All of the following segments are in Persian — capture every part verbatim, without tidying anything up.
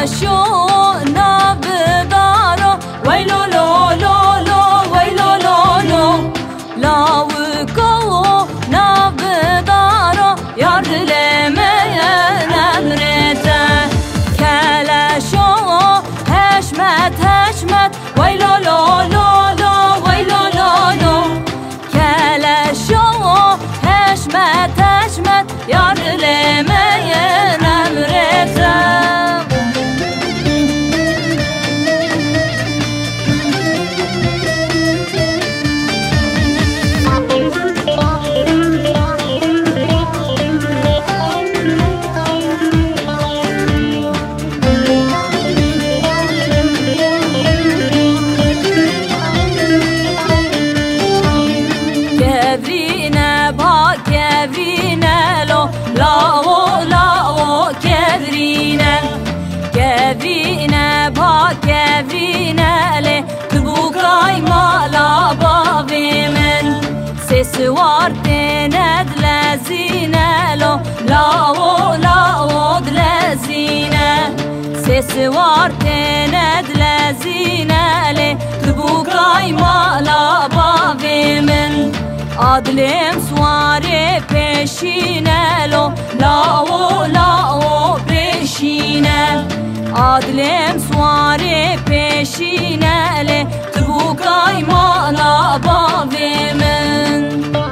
کلشو نبدارو ویلو لو لو لو ویلو لو لو لاوکو نبدارو یار دلمه نمرته کلشو حشمت حشمت ویلو لو لو لو ویلو لو لو کلشو حشمت حشمت یار دلمه نمرته كبرينا با كبرينا لو لاو لاو كبرينا كبرينا با كبرينا لي تبوكاي مالا بابي من سسوار تند لزينا لو لاو لاو دلزينا سسوار تند لزينا لي تبوكاي مالا بابي من عدلم سواره پیشینه لو لاو لاو پیشینه عدلم سواره پیشینه لی تبوکای مالا باوی من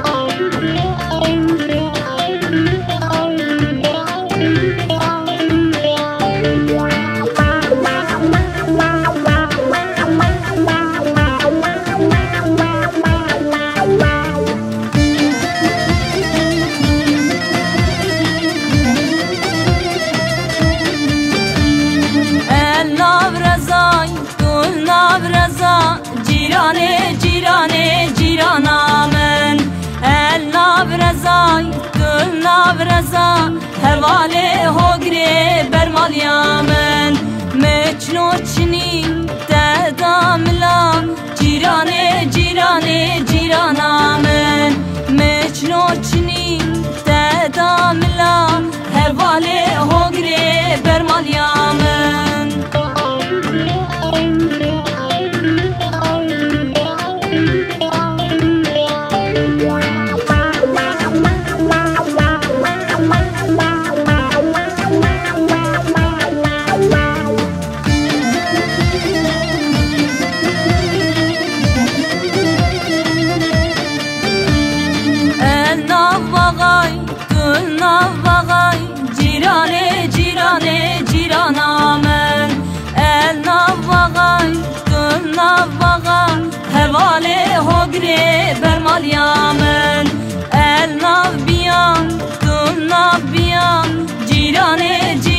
جیرانه جیرانه جیرانا من ال نابرزای گل نابرزا هواله هوگره برمالیا من مچنو چنی تداملا جیرانه جیرانه جیرانا من مچنو چنی تداملا هواله هوگره برمالیا من جیرانه جیرانه جیرانا من ال نوغای گل نوغای هواله هوگره برمالیا من ال نو بیان گل نو بیان جیرانه